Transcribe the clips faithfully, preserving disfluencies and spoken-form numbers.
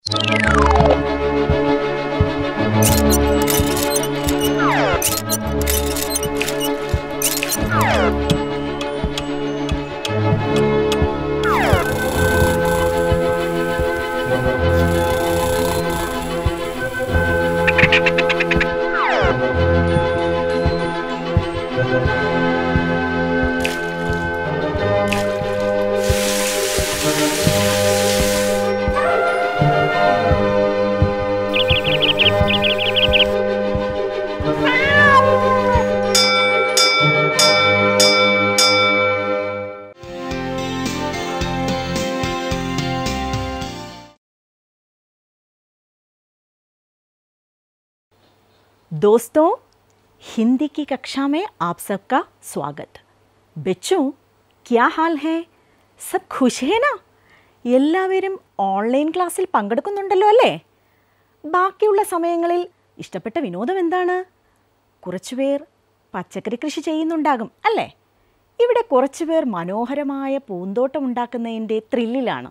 दोस्तों, हिंदी की कक्षा में आप सबका स्वागत। बच्चों, क्या हाल है? सब खुश है ना? എല്ലാവരും ഓൺലൈൻ ക്ലാസ്സിൽ പങ്കെടുക്കുന്നുണ്ടല്ലോ അല്ലേ? ബാക്കിയുള്ള സമയങ്ങളിൽ ഇഷ്ടപ്പെട്ട വിനോദം എന്താണ്? കുറച്ചുപേർ പച്ചക്കറി കൃഷി ചെയ്യുന്നുണ്ടാകും അല്ലേ? ഇവിടെ കുറച്ചുപേർ മനോഹരമായ പൂന്തോട്ടം ഉണ്ടാക്കുന്നതിൻ്റെ ത്രില്ലിലാണ്.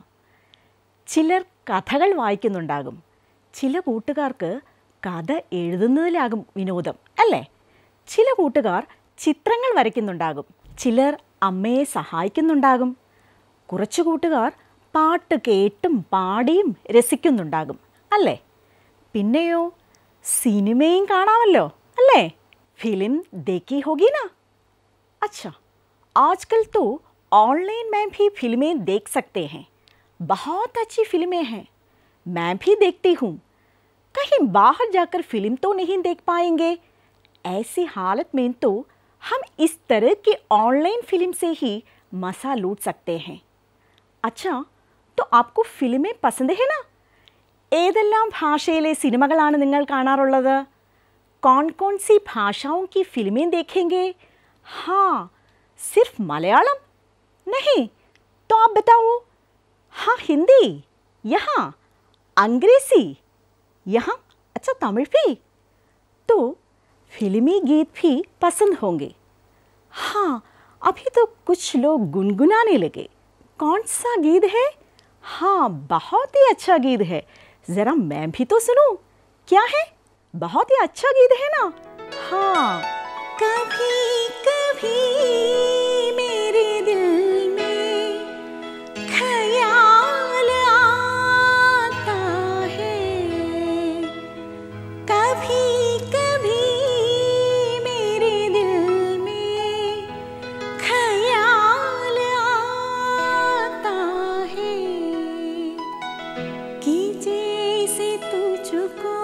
ചിലർ കഥകൾ വായിക്കുന്നുണ്ടാകും. ചില കൂട്ടുകാർക്ക് കഥ എഴുതുന്നതിലാകും വിനോദം അല്ലേ? ചില കൂട്ടുകാർ ചിത്രങ്ങൾ വരയ്ക്കുന്നുണ്ടാകും. ചിലർ അമ്മയെ സഹായിക്കുന്നുണ്ടാകും. കുറച്ചു കൂട്ടുകാർ പാട്ട് കേട്ടും പാടിയും രസിക്കുന്നുണ്ടാകും അല്ലേ? പിന്നെയോ സിനിമയും കാണാമല്ലോ അല്ലേ? ഫിലിം देखी होगी ना? अच्छा, आजकल तो ऑनलाइन में भी फिल्में देख सकते हैं. बहुत अच्छी फिल्में हैं. मैं भी देखती हूँ. कहीं बाहर जाकर फिल्म तो नहीं देख पाएंगे. ऐसी हालत में तो हम इस तरह की ऑनलाइन फिल्म से ही मज़ा लूट सकते हैं. अच्छा, तो आपको फिल्में पसंद है ना? ഏതെല്ലാം ഭാഷയിലെ സിനിമകളാണ് നിങ്ങൾ കാണാറുള്ളത്? कौन कौन सी भाषाओं की फिल्में देखेंगे? हाँ, सिर्फ मलयालम नहीं तो आप बताओ. हाँ, हिंदी, यहाँ अंग्रेजी, यहाँ अच्छा तमिल भी. तो फिल्मी गीत भी पसंद होंगे. हाँ, अभी तो कुछ लोग गुनगुनाने लगे. कौन सा गीत है? हाँ, बहुत ही अच्छा गीत है. ज़रा मैं भी तो सुनूं. क्या है? बहुत ही अच्छा गीत है ना? हाँ. कभी कभी मेरे दिल में ख्याल आता है. कभी कभी मेरे दिल में ख्याल आता है कि जैसे तुझको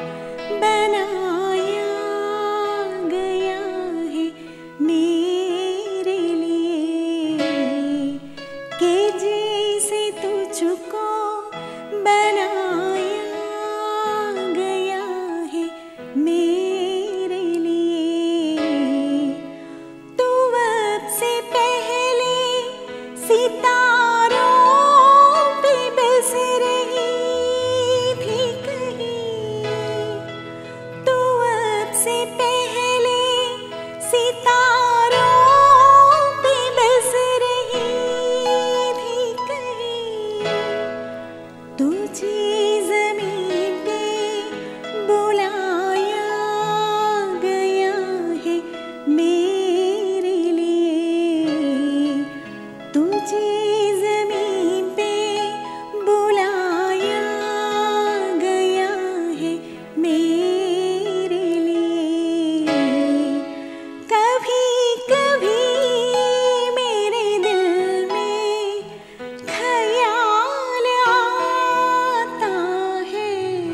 बनाया गया है मेरे लिए. कि जैसे तुझको बनाया गया है मेरे लिए. तू अब से पहले सितारों पे बस रही थी कहीं. तू अब से पहले सितारों पे बस रही थी कहीं. तुझे ज़मीन पे बुलाया गया है मेरे लिए. तुझे ज़मीन पे बुलाया गया है मेरे लिए. कभी कभी मेरे दिल में ख्याल आता है.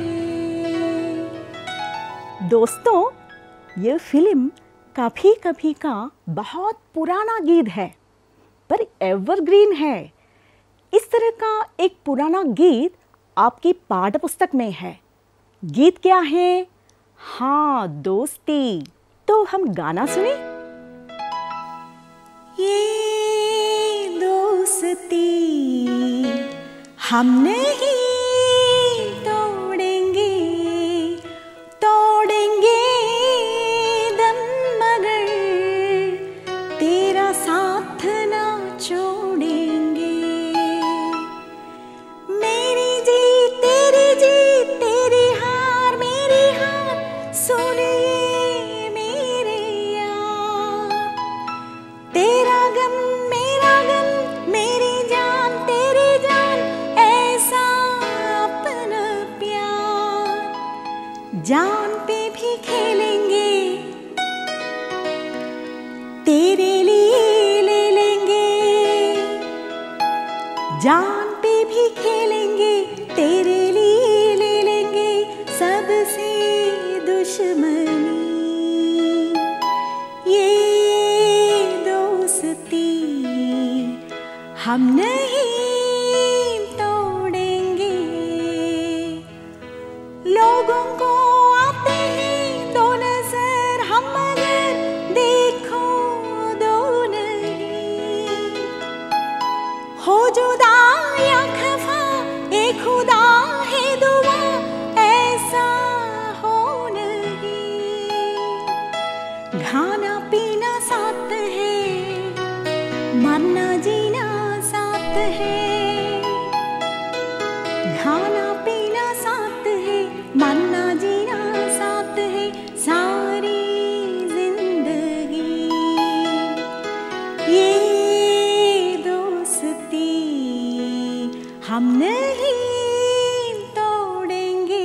दोस्तों, ये फिल्म कभी कभी का बहुत पुराना गीत है पर एवरग्रीन है. इस तरह का एक पुराना गीत आपकी पाठ्य पुस्तक में है. गीत क्या है? हाँ, दोस्ती. तो हम गाना सुने. ये दोस्ती हम नहीं तोड़ेंगे, तोड़ेंगे दम मगर तेरा साथ ना छोड़ेंगे. मेरी जी तेरी जान पे भी खेलेंगे, तेरे लिए ले लेंगे। जान पे भी खेलेंगे, तेरे लिए ले लेंगे। सबसे दुश्मनी ये दोस्ती हम नहीं तोड़ेंगे। लोगों को आते हैं दो नजर, हम मगर देखो दो नहीं। हो जुदा या खफा ए खुदा है दुआ, ऐसा हो नहीं। खाना पीना साथ है, मरना जीना साथ है। खाना पीना साथ है, मरना जीना साथ है। सारी जिंदगी ये दोस्ती हम नहीं तोड़ेंगे।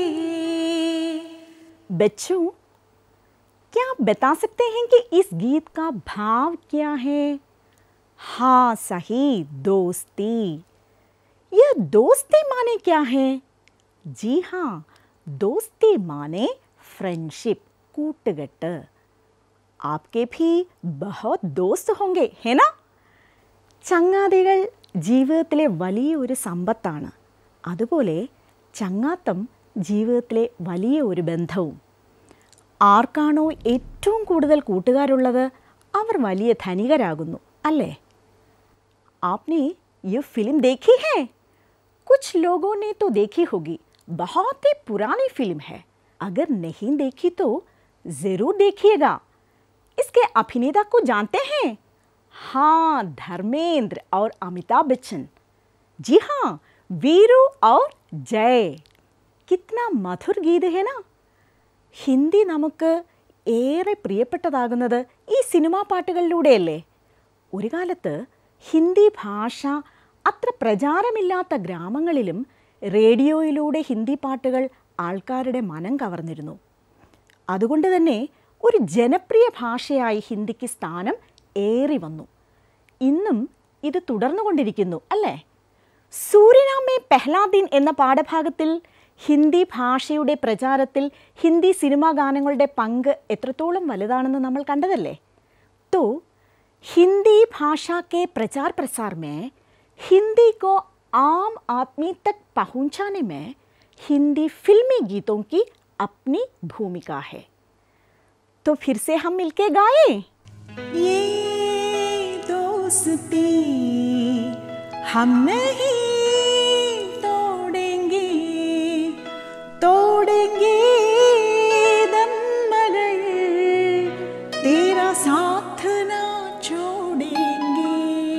बच्चों, क्या आप बता सकते हैं कि इस गीत का भाव क्या है? हाँ सही, दोस्ती। यह दोस्ती माने क्या है? जी हाँ, दोस्ती माने फ्रेंडशिप, കൂട്ടുകെട്ട്। आपके भी बहुत दोस्त होंगे, है ना? ചങ്ങാതികൾ ജീവിതത്തിലെ വലിയൊരു സമ്പത്താണ്. അതുപോലെ ചങ്ങാത്തം ജീവിതത്തിലെ വലിയ ഒരു ബന്ധവും. ആർക്കാണോ ഏറ്റവും കൂടുതൽ കൂട്ടുകാരുള്ളത് അവർ വലിയ ധനികരാകുന്നു, അല്ലേ? आपने ये फिल्म देखी है? कुछ लोगों ने तो देखी होगी। बहुत ही पुरानी फिल्म है। अगर नहीं देखी तो ज़रूर देखिएगा। इसके अभिनेता को जानते हैं? हाँ, धर्मेंद्र और अमिताभ बच्चन। जी हाँ, वीरू और जय। कितना मधुर गीत है ना? ഹിന്ദി നമുക്ക് ഏറെ പ്രിയപ്പെട്ടതാകുന്നത് ഈ സിനിമാ പാട്ടുകളിലൂടെയല്ലേ? ഒരു കാലത്ത് ഹിന്ദി ഭാഷ അത്ര പ്രചാരമില്ലാത്ത ഗ്രാമങ്ങളിലും റേഡിയോയിലൂടെ ഹിന്ദി പാട്ടുകൾ ആൾക്കാരുടെ മനം കവർന്നിരുന്നു. അതുകൊണ്ട് തന്നെ ഒരു ജനപ്രിയ ഭാഷയായി ഹിന്ദിക്ക് സ്ഥാനം ഏറി വന്നു. ഇന്നും ഇത് തുടർന്നുകൊണ്ടിരിക്കുന്നു, അല്ലേ? സൂര്യനാമേ പെഹ്ലാ ദിൻ എന്ന പാഠഭാഗത്തിൽ ഹിന്ദി ഭാഷയുടെ പ്രചാരത്തിൽ ഹിന്ദി സിനിമാ ഗാനങ്ങളുടെ പങ്ക് എത്രത്തോളം വലുതാണെന്ന് നമ്മൾ കണ്ടതല്ലേ? तो हिंदी भाषा के प्रचार प्रसार में हिंदी को आम आदमी तक पहुंचाने में हिंदी फिल्मी गीतों की अपनी भूमिका है। तो फिर से हम मिलके गाएं। ये दोस्ती हम नहीं तोड़ेंगे, तोड़ेंगे दम मगर तेरा साथ ना छोड़ेंगे।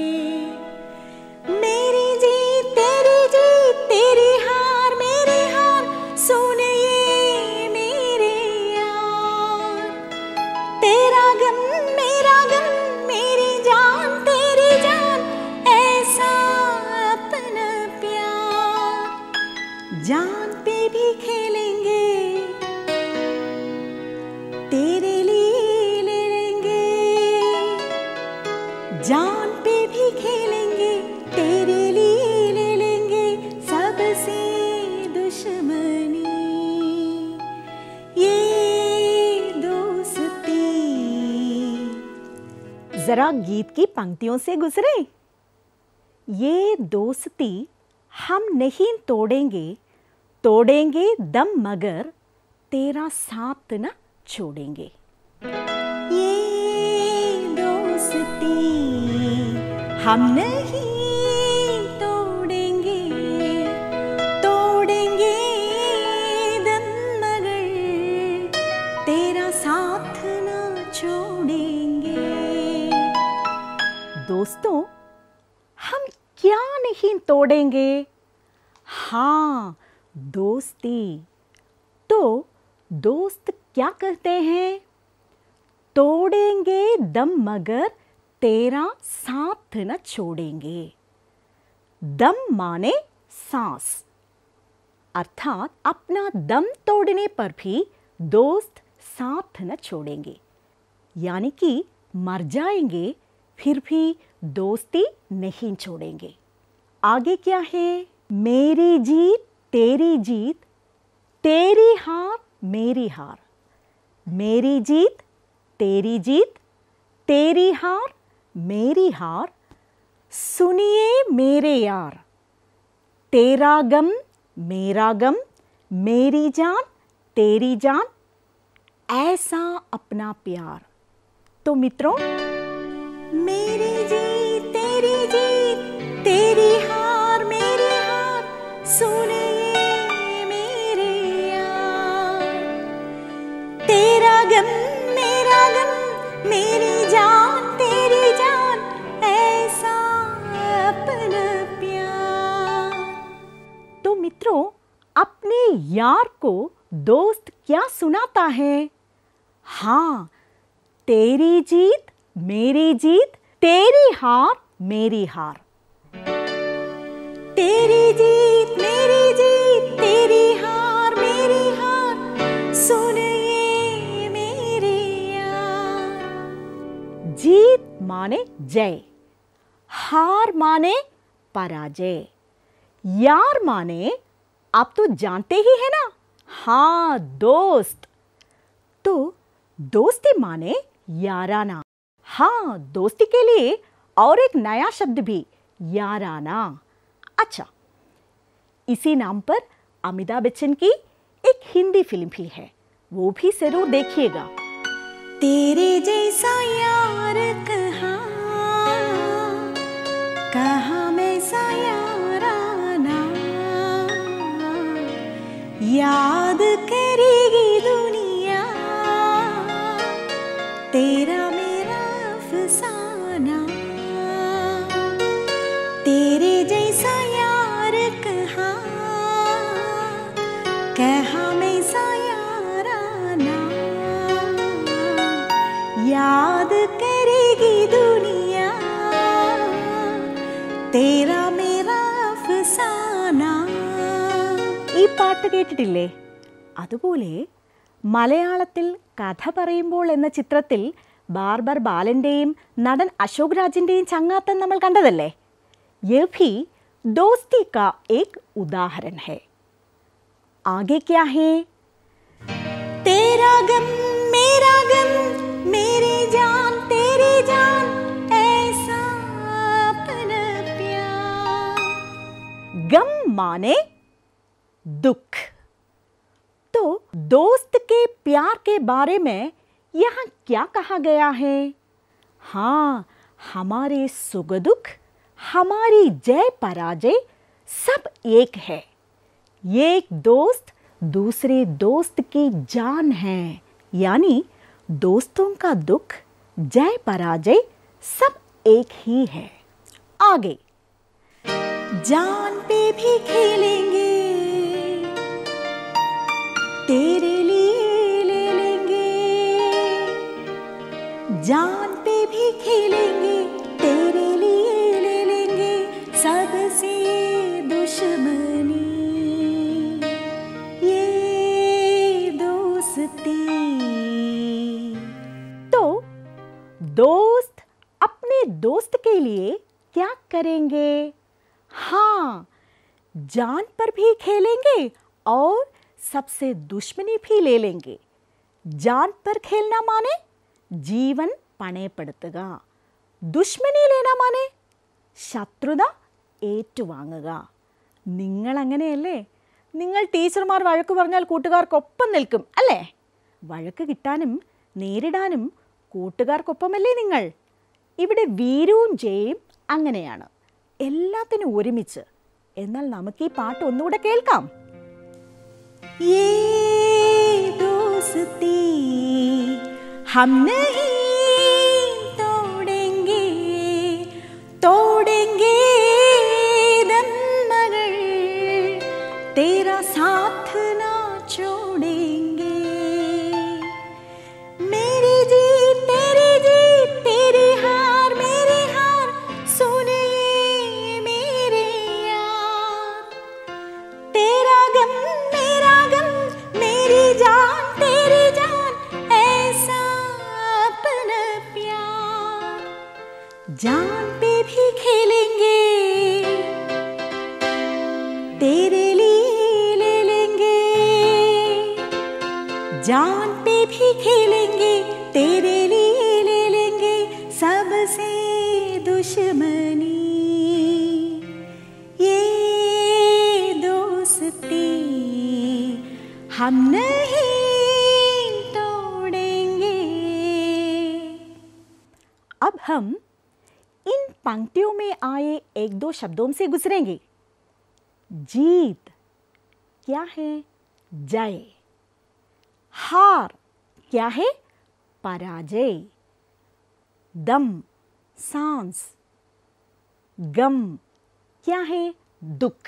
मेरी जीत तेरी जीत, तेरी हार मेरी हार, सुनिए मेरे यार। तेरा गम मेरा गम, मेरी जान तेरी जान, ऐसा अपना प्यार। जान पे भी खेलेंगे, तेरे लिए ले लेंगे। जान पे भी खेलेंगे, तेरे लिए ले लेंगे। सबसे दुश्मनी ये दोस्ती। जरा गीत की पंक्तियों से गुजरे। ये दोस्ती हम नहीं तोड़ेंगे, तोड़ेंगे दम मगर तेरा साथ न छोड़ेंगे। ये दोस्ती हम नहीं तोड़ेंगे, तोड़ेंगे दम मगर तेरा साथ न छोड़ेंगे। दोस्तों, हम क्या नहीं तोड़ेंगे? हाँ, दोस्ती। तो दोस्त क्या कहते हैं? तोड़ेंगे दम मगर तेरा साथ न छोड़ेंगे। दम माने सांस, अर्थात अपना दम तोड़ने पर भी दोस्त साथ न छोड़ेंगे, यानी कि मर जाएंगे फिर भी दोस्ती नहीं छोड़ेंगे। आगे क्या है? मेरी जीत तेरी जीत, तेरी हार मेरी हार। मेरी जीत तेरी जीत, तेरी हार मेरी हार। सुनिए मेरे यार, तेरा गम मेरा गम, मेरी जान तेरी जान, ऐसा अपना प्यार। तो मित्रों, मेरी जीत तेरी जीत, तेरी हार मेरी हार, सुनिए मेरे यार, तेरा गम मेरा गम, मेरी जान तेरी जान, ऐसा अपना प्यार। तो मित्रों, अपने यार को दोस्त क्या सुनाता है? हाँ, तेरी जीत मेरी जीत, तेरी हार मेरी हार। तेरी जीत मेरी जीत, तेरी हार मेरी हार, सुनिए मेरे यार। जीत माने जय, हार माने पराजय, यार माने आप तो जानते ही है ना, हाँ दोस्त। तो दोस्ती माने याराना। हाँ, दोस्ती के लिए और एक नया शब्द भी, याराना। अच्छा, इसी नाम पर अमिताभ बच्चन की एक हिंदी फिल्म भी है, वो भी जरूर देखिएगा। तेरे जैसा यार कहाँ, कहाँ में सा याराना, याद करेगी दुनिया तेरा मेरा अफसाना। तेरे जैसा यार कहाँ, कहाँ में सा याराना, याद करेगी दुनिया तेरा मेरा അഫ്സാന. ഈ പാട്ട് കേട്ടിട്ടില്ലേ? അതുപോലെ മലയാളത്തിൽ കഥ പറയുമ്പോൾ എന്ന ചിത്രത്തിൽ ബാർബർ ബാലൻ്റെയും നടൻ അശോക് രാജിൻ്റെയും ചങ്ങാത്തം നമ്മൾ കണ്ടതല്ലേ? ये भी दोस्ती का एक उदाहरण है. आगे क्या है? तेरा गम मेरा गम, मेरी जान तेरी जान, ऐसा अपना प्यार. गम माने दुख. तो दोस्त के प्यार के बारे में यहाँ क्या कहा गया है? हाँ, हमारे सुख दुख, हमारी जय पराजय सब एक है. एक दोस्त दूसरे दोस्त की जान है, यानी दोस्तों का दुख जय पराजय सब एक ही है. आगे जान पे भी खेलेंगे, तेरे लिए ले लेंगे. जान पे भी खेलेंगे, तेरे लिए ले लेंगे. सबसे दुश्मनी ये दोस्ती. तो दोस्त अपने दोस्त के लिए क्या करेंगे? हाँ, जान पर भी खेलेंगे और सबसे दुश्मनी भी ले लेंगे. जान पर खेलना माने जीवन പണയപ്പെടുത്തുക. ദുഷ്മനി ലേന മാനെ ശത്രുത ഏറ്റുവാങ്ങുക. നിങ്ങൾ അങ്ങനെയല്ലേ? നിങ്ങൾ ടീച്ചർമാർ വഴക്ക് പറഞ്ഞാൽ കൂട്ടുകാർക്കൊപ്പം നിൽക്കും അല്ലേ? വഴക്ക് കിട്ടാനും നേരിടാനും കൂട്ടുകാർക്കൊപ്പമല്ലേ നിങ്ങൾ? ഇവിടെ വീരവും ജയയും അങ്ങനെയാണ്, എല്ലാത്തിനും ഒരുമിച്ച്. എന്നാൽ നമുക്ക് ഈ പാട്ട് ഒന്നുകൂടെ കേൾക്കാം. ये दोस्ती हम नहीं तोड़ेंगे, तोड़ेंगे दम मगर तेरा साथ ना छोड़ेंगे. मेरी जीत तेरी जीत, तेरी हार मेरी हार, सुनिए मेरे यार. तेरा गम मेरा गम, मेरी जान तेरी जान पे भी खेलेंगे, तेरे लिए ले लेंगे सबसे दुश्मनी, ये दोस्ती हम नहीं तोड़ेंगे। अब हम इन पंक्तियों में आए एक दो शब्दों से गुजरेंगे। जीत क्या है? जय। हार क्या है? पराजय। दम सांस। गम क्या है? दुख।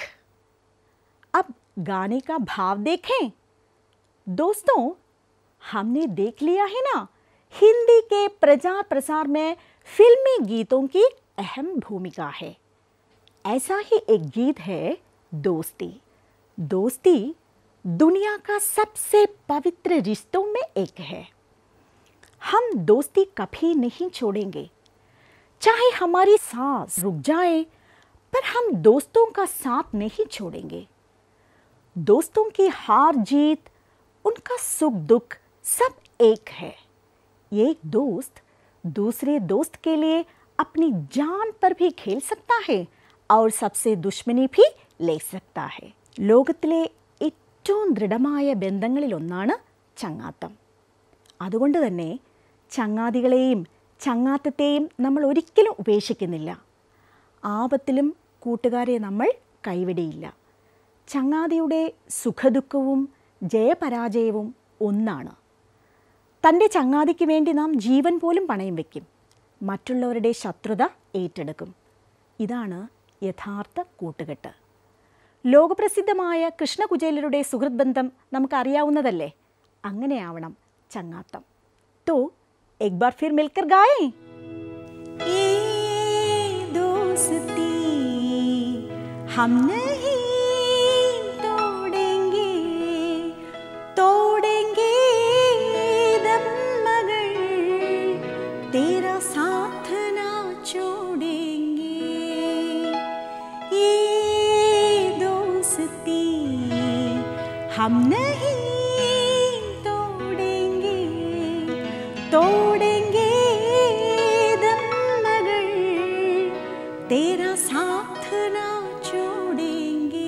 अब गाने का भाव देखें। दोस्तों, हमने देख लिया है ना, हिंदी के प्रचार प्रसार में फिल्मी गीतों की अहम भूमिका है। ऐसा ही एक गीत है दोस्ती। दोस्ती दुनिया का सबसे पवित्र रिश्तों में एक है। हम दोस्ती कभी नहीं छोड़ेंगे, चाहे हमारी सांस रुक जाए, पर हम दोस्तों का साथ नहीं छोड़ेंगे। दोस्तों की हार जीत, उनका सुख दुख सब एक है। एक दोस्त दूसरे दोस्त के लिए अपनी जान पर भी खेल सकता है और सबसे दुश्मनी भी ले सकता है. ലോകത്തിലെ ഏറ്റവും ദൃഢമായ ബന്ധങ്ങളിലൊന്നാണ് ചങ്ങാത്തം. അതുകൊണ്ട് തന്നെ ചങ്ങാതികളെയും ചങ്ങാത്തത്തെയും നമ്മൾ ഒരിക്കലും ഉപേക്ഷിക്കുന്നില്ല. ആപത്തിലും കൂട്ടുകാരെ നമ്മൾ കൈവിടിയില്ല. ചങ്ങാതിയുടെ സുഖദുഃഖവും ജയപരാജയവും ഒന്നാണ്. തൻ്റെ ചങ്ങാതിക്ക് വേണ്ടി നാം ജീവൻ പോലും പണയം വയ്ക്കും. മറ്റുള്ളവരുടെ ശത്രുത ഏറ്റെടുക്കും. ഇതാണ് യഥാർത്ഥ കൂട്ടുകെട്ട്. ലോകപ്രസിദ്ധമായ കൃഷ്ണകുചേലരുടെ സുഹൃത്ത് ബന്ധം നമുക്കറിയാവുന്നതല്ലേ? അങ്ങനെയാവണം ചങ്ങാത്തം. तो एक बार फिर मिलकर गाएं. ये दोस्ती हम नहीं तोड़ेंगे, तोड़ेंगे दम मगर तेरा साथ ना छोड़ेंगे. ये दोस्ती हम नहीं तोड़ेंगे दम मगर तेरा साथ ना छोड़ेंगे.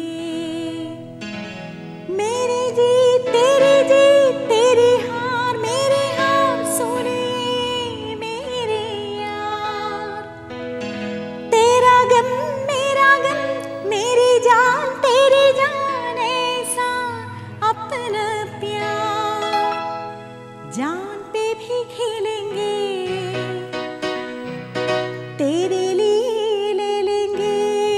मेरी जीत तेरी जीत तेरी हार मेरी हार सुने मेरे यार. तेरा गम मेरा गम मेरी जान तेरी जान ऐसा अपना प्यार. जान भी खेलेंगे तेरे लिए ले लेंगे.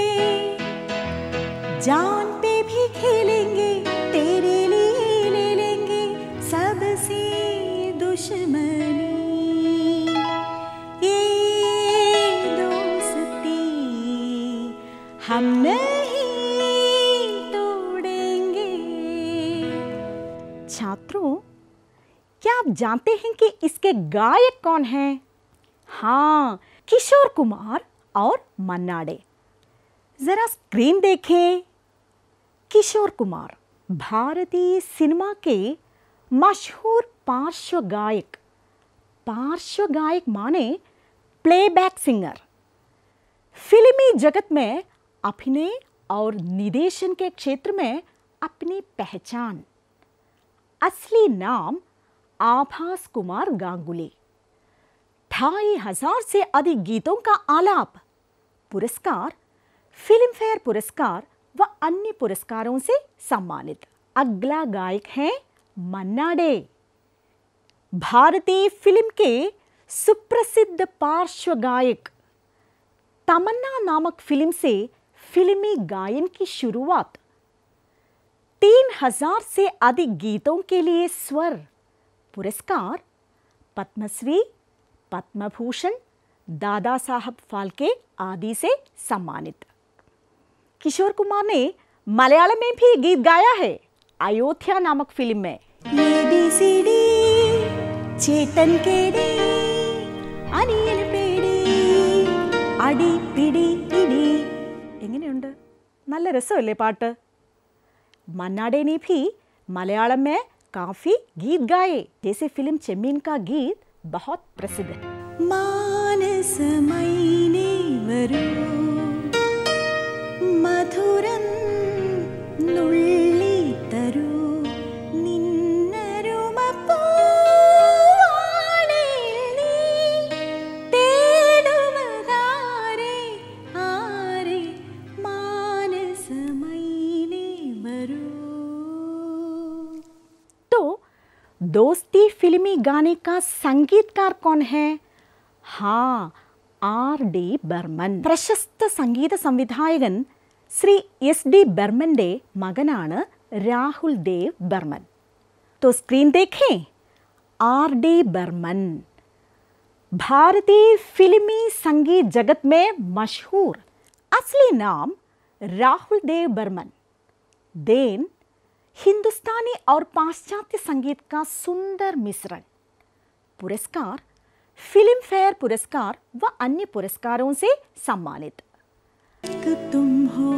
जान पे भी खेलेंगे तेरे लिए ले लेंगे सबसे दुश्मनी. ये दोस्ती हम नहीं तोड़ेंगे. छात्रों, क्या आप जानते हैं कि इसके गायक कौन हैं? हाँ, किशोर कुमार और मन्ना डे. जरा स्क्रीन देखें. किशोर कुमार भारतीय सिनेमा के मशहूर पार्श्व गायक. पार्श्व गायक माने प्लेबैक सिंगर. फिल्मी जगत में अभिनय और निर्देशन के क्षेत्र में अपनी पहचान. असली नाम आभास कुमार गांगुली. ढाई हजार से अधिक गीतों का आलाप, पुरस्कार, फिल्म फेयर पुरस्कार व अन्य पुरस्कारों से सम्मानित. अगला गायक हैं मन्ना डे. भारतीय फिल्म के सुप्रसिद्ध पार्श्व गायक. तमन्ना नामक फिल्म से फिल्मी गायन की शुरुआत. तीन हजार से अधिक गीतों के लिए स्वर, पुरस्कार, पद्मश्री, पद्मभूषण, दादा साहब फाल्के आदि से सम्मानित. किशोर कुमार ने मलयालम में भी गीत गाया है. अयोध्या नामक फिल्म में एबीसीडी ചേട്ടൻ കേടി അനിയൻ പേടി അടി പിടി ഇടി. എങ്ങനെയുണ്ട്? നല്ല രസമല്ലേ പാട്ട്? मन्ना डे ने भी मलयालम में काफी गीत गाए, जैसे फिल्म चेम्मीन का गीत बहुत प्रसिद्ध है। मानसमयिने वरू मधुरं नुल्ली तरु दोस्ती फिल्मी गाने का संगीतकार कौन है? हाँ, आर डी बर्मन. പ്രശസ്ത സംഗീത സംവിധായകൻ ശ്രീ എസ് ഡി ബർമന്റെ മകനാണ് രാഹുൽ ദേവ് ബർമൻ. तो स्क्रीन देखें, आर डी बर्मन भारतीय फिल्मी संगीत जगत में मशहूर. असली नाम राहुल देव बर्मन. देन हिंदुस्तानी और पाश्चात्य संगीत का सुंदर मिश्रण. पुरस्कार फिल्म फेयर पुरस्कार व अन्य पुरस्कारों से सम्मानित. तुम हो.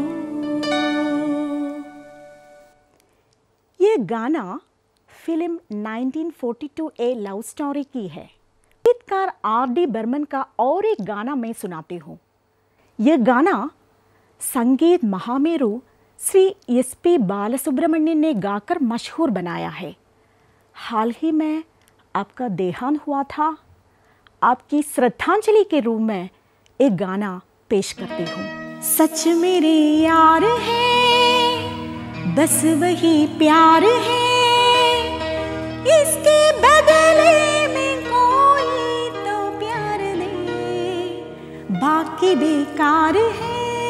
ये गाना film nineteen forty two a love story की है. गीतकार आर डी बर्मन का और एक गाना मैं सुनाती हूँ. यह गाना संगीत महामेरु श्री एस पी बालसुब्रमण्यम ने गाकर मशहूर बनाया है. हाल ही में आपका देहांत हुआ था. आपकी श्रद्धांजलि के रूप में एक गाना पेश करती हूँ. सच मेरे यार है, बस वही प्यार है, इसके बदले में कोई तो प्यार दे, बाकी बेकार है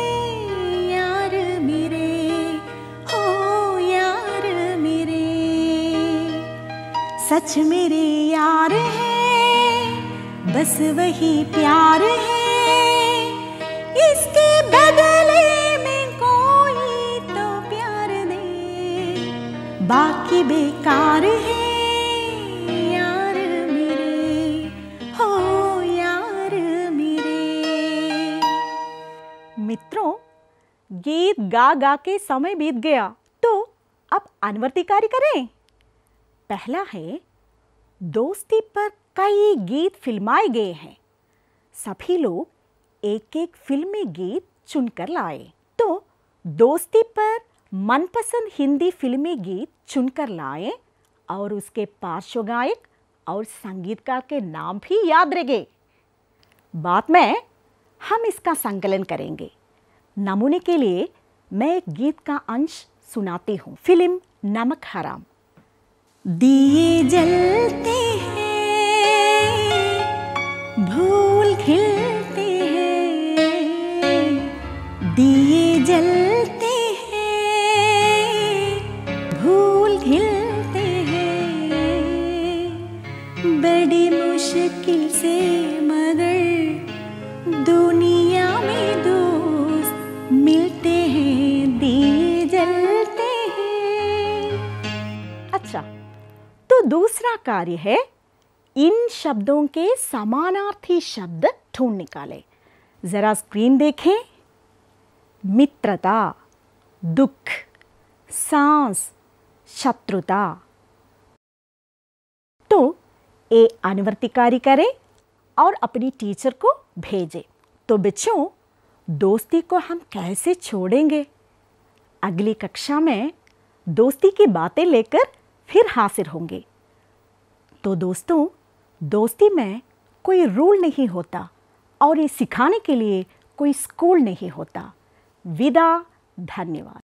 सच मेरे यार है, बस वही प्यार है, इसके बदले में कोई तो प्यार दे, बाकी बेकार है यार मेरे, हो यार मेरे. मित्रों, गीत गा गा के समय बीत गया, तो अब अनुवर्तिकारी करें. पहला है, दोस्ती पर कई गीत फिल्माए गए हैं. सभी लोग एक एक फिल्मी गीत चुनकर लाए. तो दोस्ती पर मनपसंद हिंदी फिल्मी गीत चुनकर लाए और उसके पार्श्व गायक और संगीतकार के नाम भी याद रखे. बाद में हम इसका संकलन करेंगे. नमूने के लिए मैं एक गीत का अंश सुनाती हूँ. फिल्म नमक हराम. दिए जलते हैं, भूल खिलते हैं, दिए जलते हैं, भूल खिलते हैं, बड़ी मुश्किल से मगर दुनिया में दोस्त मिलते हैं, दिए जलते हैं. अच्छा, तो दूसरा कार्य है, इन शब्दों के समानार्थी शब्द ढूंढ निकाले. जरा स्क्रीन देखें. मित्रता, दुख, सांस, शत्रुता. तो ए अनुवर्तिकारी करें और अपनी टीचर को भेजें. तो बच्चों, दोस्ती को हम कैसे छोड़ेंगे? अगली कक्षा में दोस्ती की बातें लेकर फिर हाजिर होंगे. तो दोस्तों, दोस्ती में कोई रूल नहीं होता और ये सिखाने के लिए कोई स्कूल नहीं होता. विदा. धन्यवाद.